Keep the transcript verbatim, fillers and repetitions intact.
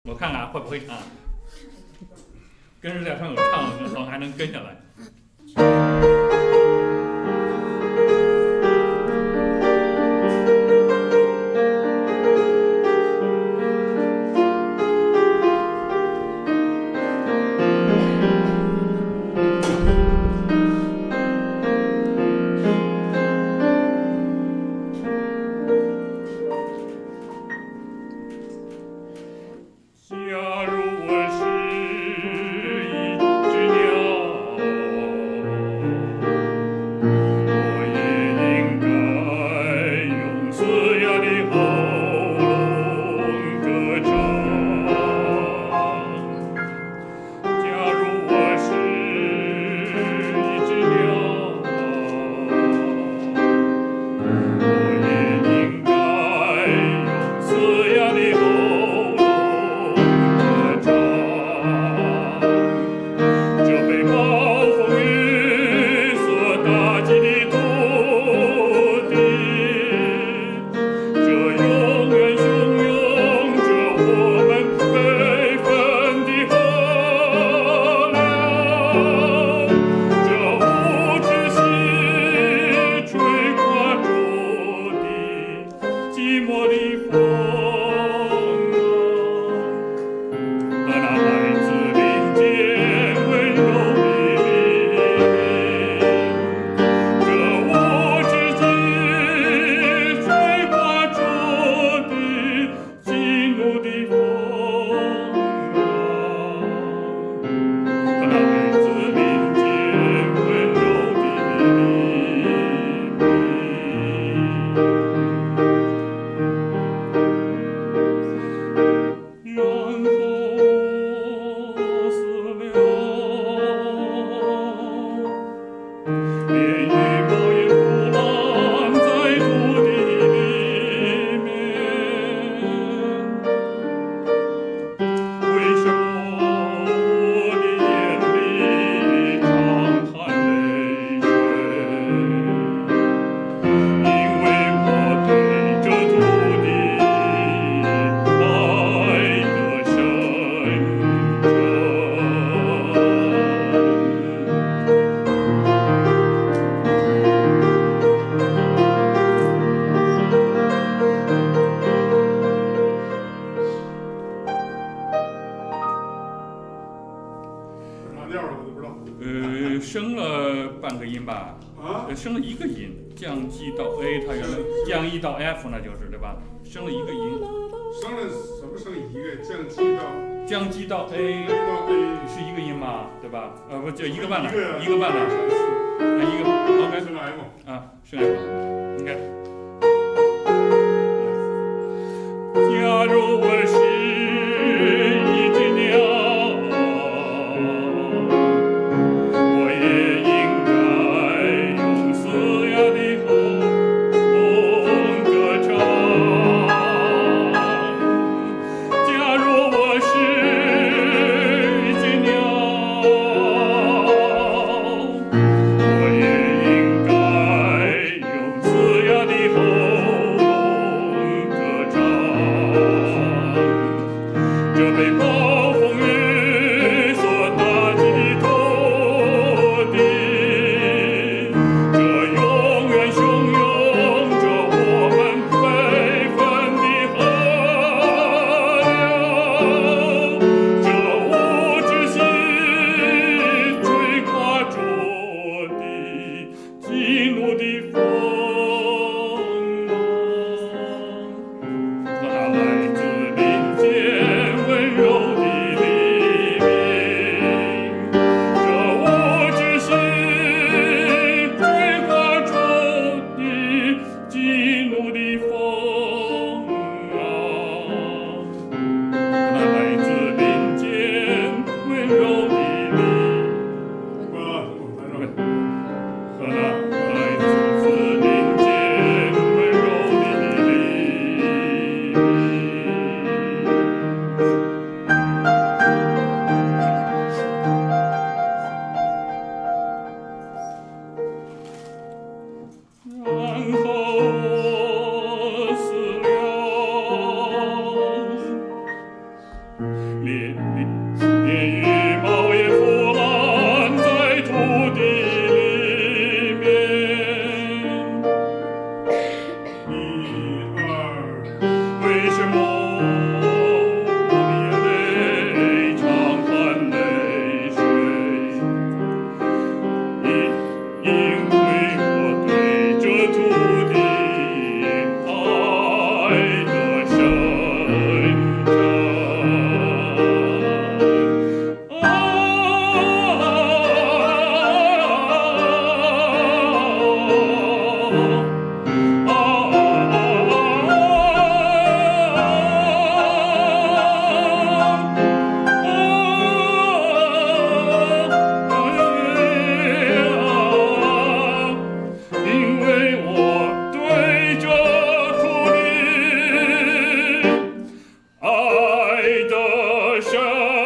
我看看会不会唱，跟着在上有唱的时候还能跟下来。呃，升了半个音吧，啊，升了一个音，降 G 到 A， 它原来降 E 到 F 那就是对吧？升了一个音， 升了什么升一个？降 G 到降 G 到 A， 到 A 是一个音嘛，对吧？呃，不就一个半了， 一个半了，啊，一个 OK 升 F 啊，升 F， 你看，假如我是。温柔。 烈烈烈羽毛也腐烂在土地里面。 一二， 为什么我的眼泪常含泪水？因因为我对这土地爱得深沉。因为我对这土地爱得深。